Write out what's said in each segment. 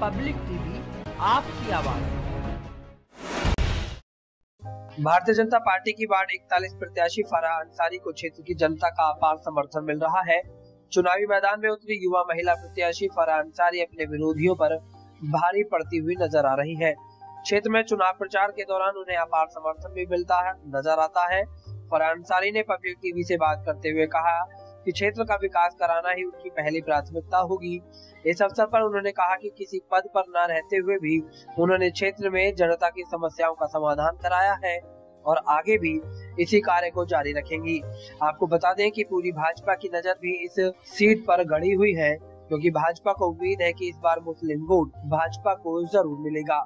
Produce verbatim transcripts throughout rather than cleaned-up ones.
Public TV आपकी आवाज। Bharatiya Janata party की वार्ड इकतालीस प्रत्याशी फराह अंसारी को क्षेत्र की जनता का अपार समर्थन मिल रहा है। चुनावी मैदान में उतरी युवा महिला प्रत्याशी फराह अंसारी अपने विरोधियों पर भारी पड़ती हुई नजर आ रही है। क्षेत्र में चुनाव प्रचार के दौरान उन्हें अपार समर्थन भी मिलता है नजर आता है। फराह अंसारी ने पब्लिक टीवी से बात करते हुए कहा कि क्षेत्र का विकास कराना ही उनकी पहली प्राथमिकता होगी। इस अवसर पर उन्होंने कहा कि किसी पद पर न रहते हुए भी उन्होंने क्षेत्र में जनता की समस्याओं का समाधान कराया है और आगे भी इसी कार्य को जारी रखेंगी। आपको बता दें कि पूरी भाजपा की नजर भी इस सीट पर गड़ी हुई है, क्योंकि भाजपा को उम्मीद है कि इस बार मुस्लिम वोट भाजपा को जरूर मिलेगा।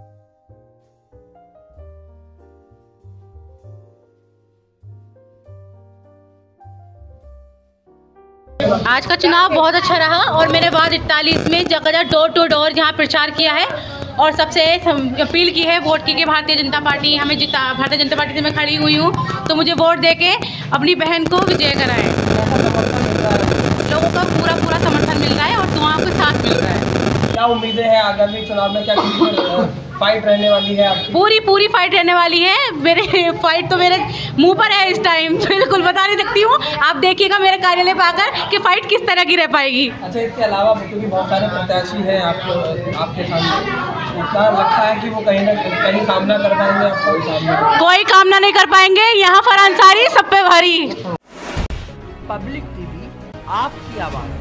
आज का चुनाव बहुत अच्छा रहा और मैंने वार्ड इकतालीस में जगह डोर टू डोर जहाँ प्रचार किया है और सबसे अपील की है वोट की कि भारतीय जनता पार्टी हमें जिता भारतीय जनता पार्टी से मैं खड़ी हुई हूँ, तो मुझे वोट देके अपनी बहन को विजय कराएं। लोगों का पूरा पूरा समर्थन मिल रहा है और दुआओं के साथ मिल रहा है। क्या उम्मीदें हैं आगामी चुनाव में, क्या फाइट रहने वाली है आपकी? पूरी पूरी फाइट रहने वाली है। मेरे फाइट तो मेरे मुंह पर है इस टाइम, बिल्कुल बता नहीं सकती हूँ। आप देखिएगा मेरे कार्यालय पर आकर कि फाइट किस तरह की रह पाएगी। अच्छा, इसके अलावा क्योंकि बहुत सारे प्रत्याशी हैं आपको आपके सामने, क्या लगता है कि वो कहीं ना कहीं सामना कर पाएंगे आपका सामने? कोई कामना नहीं कर पाएंगे। यहाँ फराह अंसारी सब पे भारी। पब्लिक टीवी आपकी आवाज।